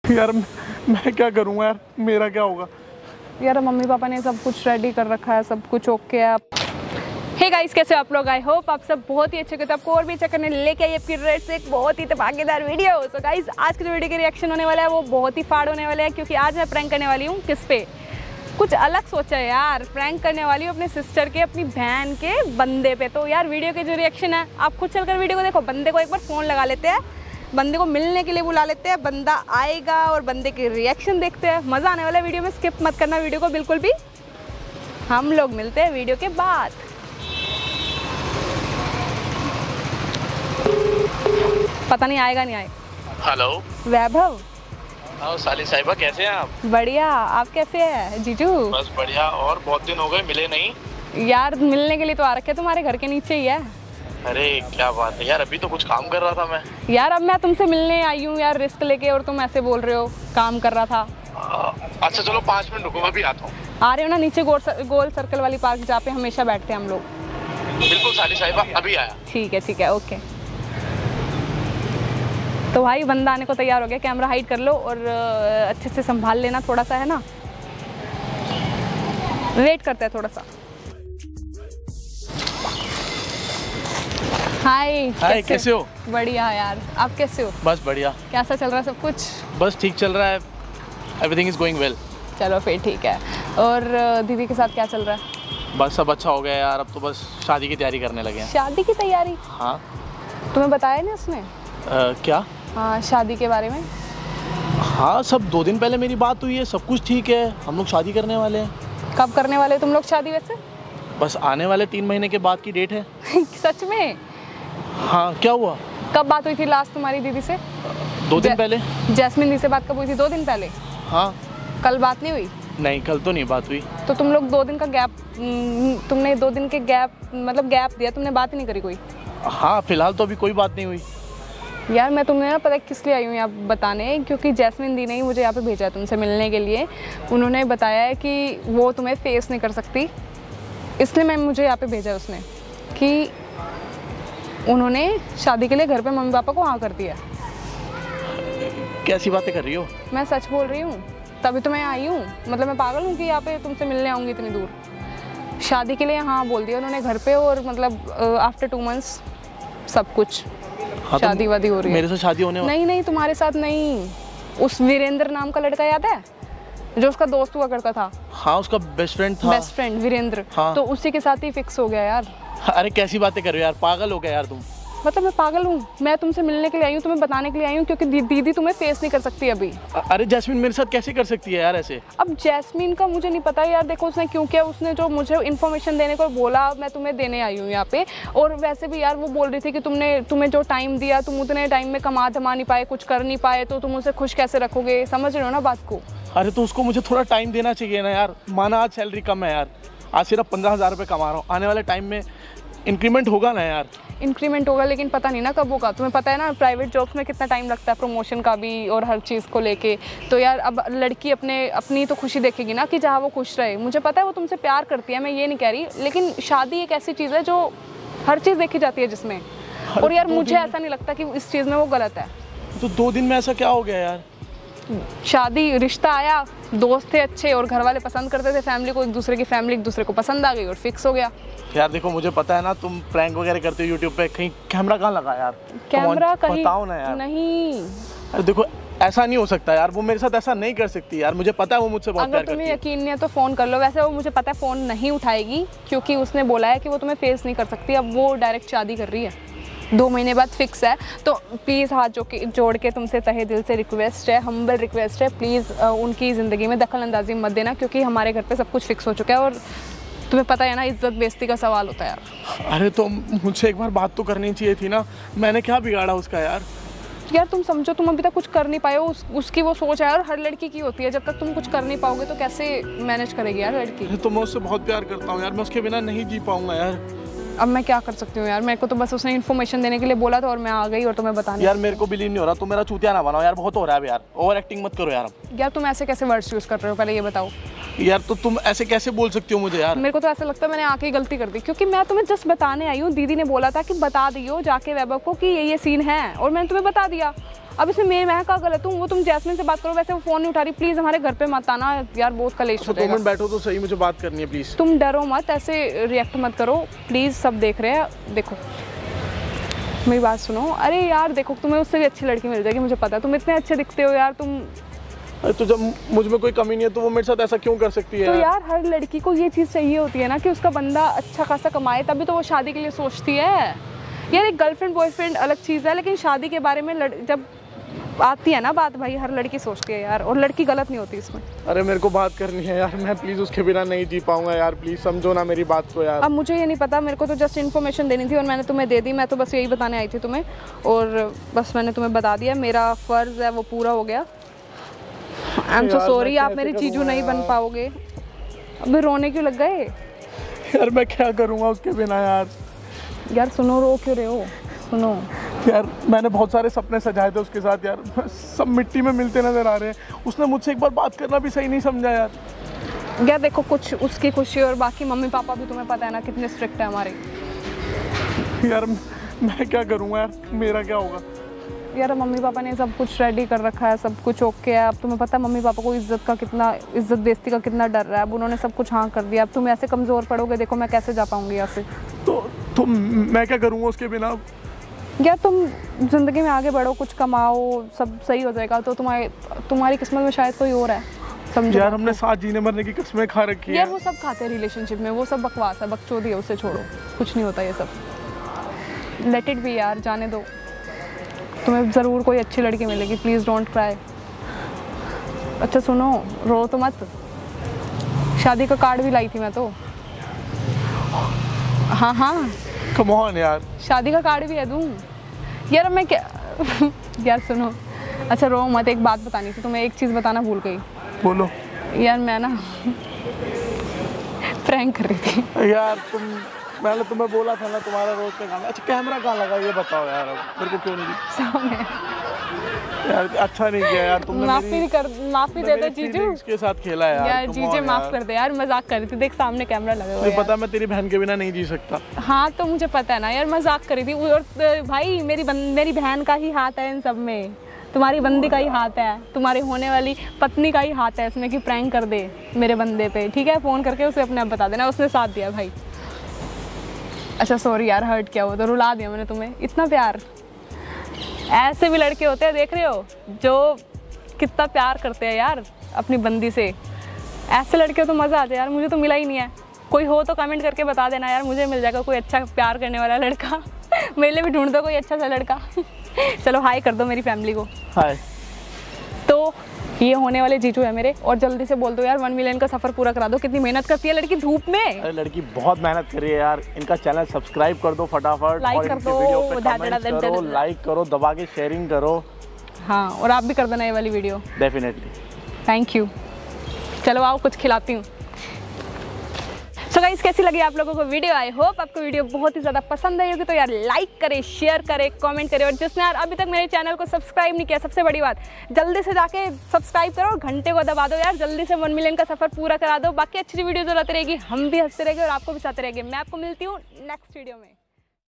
यार मैं क्या करूँगा यार, मेरा क्या होगा यार? मम्मी पापा ने सब कुछ रेडी कर रखा है, सब कुछ ओके है। हे गाइस, कैसे हो आप लोग? आई होप आप सब बहुत ही अच्छे होते। आपको और भी अच्छा करने लेके आई आपकी रेड से एक बहुत ही धमाकेदार वीडियो। सो गाइस, आज के जो वीडियो के रिएक्शन होने वाला है वो बहुत ही फाड़ होने वाला है, क्योंकि आज मैं प्रैंक करने वाली हूँ किस पे? कुछ अलग सोचा है यार। प्रैंक करने वाली हूँ अपने सिस्टर के, अपनी बहन के बंदे पे। तो यार वीडियो के जो रिएक्शन है, आप खुद चलकर वीडियो को देखो। बंदे को एक बार फ़ोन लगा लेते हैं, बंदे को मिलने के लिए बुला लेते हैं, बंदा आएगा और बंदे के रिएक्शन देखते हैं। मज़ा आने वाला है वीडियो में, स्किप मत करना वीडियो को बिल्कुल भी। हम लोग मिलते हैं वीडियो के बाद। पता नहीं आएगा नहीं आएगा। हेलो वैभव। हाँ साली साहिबा, कैसे हैं आप? बढ़िया, आप कैसे हैं जीजू? बस बढ़िया। और बहुत दिन हो गए, मिले नहीं। यार मिलने के लिए तो आ रखे, तुम्हारे घर के नीचे ही है। अरे क्या बात है यार, अभी तो कुछ काम कर रहा था मैं। यार अब मैं तुमसे मिलने आई हूँ यार, रिस्क लेके, और तुम ऐसे बोल रहे हो काम कर रहा था। अच्छा चलो 5 मिनट रुको, मैं भी आता हूँ। आ रहे हो ना नीचे गोल सर्कल वाली पार्क, जहाँ पे हमेशा बैठते हैं हम लोग? बिल्कुल साली साहिबा, अभी आया। ठीक है ओके। तो भाई बंदा आने को तैयार हो गया। कैमरा हाइड कर लो और अच्छे से संभाल लेना थोड़ा सा, है ना? वेट करते हैं थोड़ा सा। हाय कैसे हो? बढ़िया यार, आप कैसे हो? बस बढ़िया। कैसा चल रहा है सब कुछ? बस ठीक चल रहा है, एवरीथिंग इज गोइंग वेल। चलो फिर ठीक है। और दीदी के साथ क्या चल रहा है? बस सब अच्छा हो गया यार, अब तो बस शादी की तैयारी करने लगे हैं। शादी की तैयारी? हाँ। तुम्हें बताया नहीं उसने? क्या? हाँ, शादी के बारे में। हाँ, सब 2 दिन पहले मेरी बात हुई है, सब कुछ ठीक है, हम लोग शादी करने वाले हैं। कब करने वाले हो तुम लोग शादी वैसे? बस आने वाले 3 महीने के बाद की डेट है। सच में? हाँ, क्या हुआ? कब बात हुई थी लास्ट तुम्हारी दीदी से? 2 दिन पहले। जैस्मिन दी से बात कब हुई थी? 2 दिन पहले? हाँ। कल बात नहीं हुई? नहीं, कल तो नहीं बात हुई। तो तुम लोग 2 दिन का गैप, तुमने 2 दिन के गैप मतलब गैप दिया, तुमने बात ही नहीं करी कोई? हाँ, फिलहाल तो अभी कोई बात नहीं हुई। यार मैं तुम्हें ना पता किस लिए आई हूँ यहाँ बताने, क्योंकि जैस्मिन दी ने ही मुझे यहाँ पे भेजा है तुमसे मिलने के लिए। उन्होंने बताया है कि वो तुम्हें फेस नहीं कर सकती, इसलिए मैं मुझे यहाँ पे भेजा है उसने, कि उन्होंने शादी के लिए घर पे मम्मी पापा को हाँ कर दिया। कैसी बातें कर रही हो? मैं सच बोल रही हूँ, तभी तो मैं आई हूँ। मतलब मैं पागल हूँ कि यहाँ पे तुमसे मिलने आऊँगी इतनी दूर? शादी के लिए हाँ बोल दिया उन्होंने घर पे, और मतलब आफ्टर 2 मंथ्स सब कुछ। हाँ, शादी वादी हो रही है। मेरे साथ शादी होने वाली? नहीं तुम्हारे साथ नहीं, उस वीरेंद्र नाम का लड़का याद है जो उसका दोस्त हुआ करता था? हाँ, उसका बेस्ट फ्रेंड था। Best friend Virendra. हाँ। तो उसी के साथ ही फिक्स हो गया यार। अरे कैसी बातें कर रहे हो यार, पागल हो गया यार तुम। मतलब मैं पागल हूँ? मैं तुमसे मिलने के लिए आई हूँ, तुम्हें बताने के लिए आई हूँ, क्योंकि दीदी तुम्हें फेस नहीं कर सकती अभी। अरे जैस्मिन मेरे साथ कैसे कर सकती है यार ऐसे? अब जैस्मिन का मुझे नहीं पता यार। देखो उसने क्यों किया, उसने जो मुझे इन्फॉर्मेशन देने को बोला, मैं तुम्हें देने आई हूँ यहाँ पे। और वैसे भी यार वो बोल रही थी कि तुम्हें जो टाइम दिया, तुम उतने टाइम में कमा धमा नहीं पाए, कुछ कर नहीं पाए, तो तुम उसे खुश कैसे रखोगे? समझ रहे हो ना बात को? अरे तो उसको मुझे थोड़ा टाइम देना चाहिए ना यार। माना आज सैलरी कम है यार, आज सिर्फ 15,000 रुपये कमा रहा हूँ, आने वाले टाइम में इंक्रीमेंट होगा ना यार। इंक्रीमेंट होगा, लेकिन पता नहीं ना कब होगा। तुम्हें पता है ना प्राइवेट जॉब्स में कितना टाइम लगता है, प्रमोशन का भी और हर चीज़ को लेके। तो यार अब लड़की अपनी तो खुशी देखेगी ना, कि जहाँ वो खुश रहे। मुझे पता है वो तुमसे प्यार करती है, मैं ये नहीं कह रही, लेकिन शादी एक ऐसी चीज़ है जो हर चीज़ देखी जाती है जिसमें। और यार मुझे ऐसा नहीं लगता कि इस चीज़ में वो गलत है। तो 2 दिन में ऐसा क्या हो गया यार? शादी, रिश्ता आया, दोस्त थे अच्छे और घर वाले पसंद करते थे फैमिली को, एक दूसरे को पसंद आ गई और फिक्स हो गया। यार देखो मुझे पता है ना तुम प्रैंक वगैरह करते हो यूट्यूब पे, कहीं कैमरा कहाँ लगा यार? कैमरा कहीं बताओ ना यार। नहीं। अरे देखो ऐसा नहीं हो सकता यार, वो मेरे साथ ऐसा नहीं कर सकती यार, मुझे पता है वो मुझसे बहुत प्यार करती है। अगर तुम्हें यकीन नहीं है तो फ़ोन कर लो। वैसे वो मुझे पता है फ़ोन नहीं उठाएगी, क्योंकि उसने बोला है कि वो तुम्हें फेस नहीं कर सकती। अब वो डायरेक्ट शादी कर रही है, 2 महीने बाद फिक्स है। तो प्लीज़ हाथ जोड़ के तुमसे तहे दिल से रिक्वेस्ट है, हम्बल रिक्वेस्ट है, प्लीज़ उनकी ज़िंदगी में दखल अंदाजी मत देना, क्योंकि हमारे घर पे सब कुछ फिक्स हो चुका है। और तुम्हें पता है ना, इज्जत बेइज्जती का सवाल होता है यार। अरे तो मुझसे एक बार बात तो करनी चाहिए थी ना, मैंने क्या बिगाड़ा उसका यार? यार तुम समझो, तुम अभी तक कुछ कर नहीं पाए हो। उसकी वो सोच है, और हर लड़की की होती है, जब तक तुम कुछ कर नहीं पाओगे तो कैसे मैनेज करेगी यार लड़की? तो मैं उससे बहुत प्यार करता हूँ यार, मैं उसके बिना नहीं जी पाऊंगा यार। अब मैं क्या कर सकती हूँ यार? मेरे को तो बस उसने इन्फॉर्मेशन देने के लिए बोला था और मैं आ गई, और तुम्हें बताने। यार मेरे को बिलीव नहीं हो रहा, तुम मेरा चूतिया ना बनाओ यार, बहुत हो रहा है यार, ओवर एक्टिंग मत करो यार। अब यार तुम ऐसे कैसे वर्ड्स यूज़ कर रहे हो, पहले ये बताओ। यार तो तुम ऐसे कैसे बोल सकती हो मुझे यार? मेरे को तो ऐसा लगता है मैंने आके गलती कर दी, क्योंकि मैं तुम्हें जस्ट बताने आई हूँ। दीदी ने बोला था कि बता दियो जाके वैभव को कि ये सीन है, और मैंने तुम्हें बता दिया। अब इसमें मैं क्या गलत हूँ? वो तुम जैस्मिन से बात करो, वैसे वो फ़ोन नहीं उठा रही। प्लीज़ हमारे घर पे मत आना यार, बहुत कलेश हो जाएगा। 2 मिनट बैठो तो सही, मुझे बात करनी है प्लीज़। तुम डरो मत, ऐसे रिएक्ट मत करो प्लीज़, सब देख रहे हैं। देखो मेरी बात सुनो। अरे यार देखो, तुम्हें उससे भी अच्छी लड़की मिल जाएगी, मुझे पता है। तुम इतने अच्छे दिखते हो यार, तुम। तो जब मुझ में कोई कमी नहीं है तो वो मेरे साथ ऐसा क्यों कर सकती है? तो यार हर लड़की को ये चीज़ चाहिए होती है ना कि उसका बंदा अच्छा खासा कमाए, तभी तो वो शादी के लिए सोचती है। यार एक गर्लफ्रेंड बॉयफ्रेंड अलग चीज़ है, लेकिन शादी के बारे में जब आती है ना बात, भाई हर लड़की सोचती है यार, और लड़की गलत नहीं होती इसमें। अरे मेरे को बात करनी है यार, मैं प्लीज़ उसके बिना नहीं जी पाऊंगा यार, प्लीज़ समझो ना मेरी बात को यार। अब मुझे ये नहीं पता, मेरे को तो जस्ट इन्फॉर्मेशन देनी थी और मैंने तुम्हें दे दी। मैं तो बस यही बताने आई थी तुम्हें, और बस मैंने तुम्हें बता दिया। मेरा फ़र्ज़ है वो पूरा हो गया। आई एम सो सॉरी, आप मेरे जीजू नहीं बन पाओगे। अबे रोने क्यों लग गए यार? मैं क्या करूँगा उसके बिना यार? यार सुनो, रो क्यों रहे हो? सुनो यार, मैंने बहुत सारे सपने सजाए थे उसके साथ यार, सब मिट्टी में मिलते नजर आ रहे हैं। उसने मुझसे एक बार बात करना भी सही नहीं समझा यार। यार देखो, कुछ उसकी खुशी, और बाकी मम्मी पापा भी तुम्हें पता है ना कितने स्ट्रिक्ट है हमारे। यार मैं क्या करूँगा यार, मेरा क्या होगा? यार मम्मी पापा ने सब कुछ रेडी कर रखा है, सब कुछ ओके है। अब तुम्हें पता है मम्मी पापा को इज्जत बेइज्जती का कितना डर रहा है। अब उन्होंने सब कुछ हाँ कर दिया। अब तुम ऐसे कमज़ोर पड़ोगे, देखो मैं कैसे जा पाऊँगी यहाँ से। तो मैं क्या करूँगा उसके बिना? यार तुम ज़िंदगी में आगे बढ़ो, कुछ कमाओ, सब सही हो जाएगा। तो तुम्हारी किस्मत में शायद कोई और है, समझो। यार हमने साथ जीने मरने की कसमें खा रखी है। यार वो सब खाते हैं रिलेशनशिप में, वो सब बकवास है, बकचोदी है, उसे छोड़ो, कुछ नहीं होता ये सब। लेट इट बी यार, जाने दो। तुम्हें ज़रूर कोई अच्छी लड़की मिलेगी, प्लीज़ डोंट क्राई। अच्छा सुनो, रो तो मत। शादी का कार्ड भी लाई थी मैं तो। हाँ कम ऑन यार, शादी का कार्ड भी है दूँ यार? मैं क्या यार सुनो, अच्छा रो मत, एक बात बतानी थी तुम्हें, एक चीज़ बताना भूल गई। बोलो। यार मैं ना प्रैंक कर रही थी यार मैंने तुम्हें बोला था ना तुम्हारा रोज का गाना। अच्छा कैमरा कहाँ लगा ये बताओ यार, अब मेरे को क्यों नहीं? सामने यार अच्छा नहीं किया यार तुमने। माफी दे दो जीजू, के साथ खेला यार। यार जीजू माफ कर दे यार, मजाक कर रही थी। देख सामने कैमरा लगा हुआ है। मुझे पता मैं तेरी बहन के बिना नहीं जी सकता। हाँ तो मुझे पता है ना यार, मजाक कर रही थी। और भाई मेरी बहन का ही हाथ है इन सब में, तुम्हारी बंदी का ही हाथ है, तुम्हारी होने वाली पत्नी का ही हाथ है इसमें कि प्रैंक कर दे मेरे बंदे पे। ठीक है, फ़ोन करके उसे अपने आप बता देना, उसने साथ दिया भाई। अच्छा सॉरी यार, हर्ट किया, वो तो रुला दिया मैंने तुम्हें। इतना प्यार, ऐसे भी लड़के होते हैं, देख रहे हो, जो कितना प्यार करते हैं यार अपनी बंदी से। ऐसे लड़के तो मज़ा आ जाए यार। मुझे तो मिला ही नहीं है। कोई हो तो कमेंट करके बता देना यार, मुझे मिल जाएगा कोई अच्छा प्यार करने वाला लड़का। मेरे लिए भी ढूंढ दो कोई अच्छा सा लड़का। चलो हाय कर दो मेरी फैमिली को। हाय। तो ये होने वाले जीजू है मेरे, और जल्दी से बोल दो यार 1 मिलियन का सफ़र पूरा करा दो। कितनी मेहनत करती है लड़की धूप में। अरे लड़की बहुत मेहनत कर रही है यार। इनका चैनल सब्सक्राइब कर दो फटाफट, लाइक कर दो, लाइक करो, दबा के शेयरिंग करो। हाँ, और आप भी कर देना ये वाली वीडियो। डेफिनेटली। Thank you. चलो आओ कुछ खिलाती हूँ। सो गाइस, कैसी लगी आप लोगों को वीडियो? आई होप आपको वीडियो बहुत ही ज़्यादा पसंद आई होगी। तो यार लाइक करें, शेयर करें, कमेंट करें, और जिसने यार अभी तक मेरे चैनल को सब्सक्राइब नहीं किया, सबसे बड़ी बात, जल्दी से जाके सब्सक्राइब करो और घंटे को दबा दो यार। जल्दी से 1 मिलियन का सफ़र पूरा करा दो। बाकी अच्छी वीडियोज़ आती रहेगी, हम भी हंसते रहेंगे और आपको भी साथ रहेंगे। मैं आपको मिलती हूँ नेक्स्ट वीडियो में।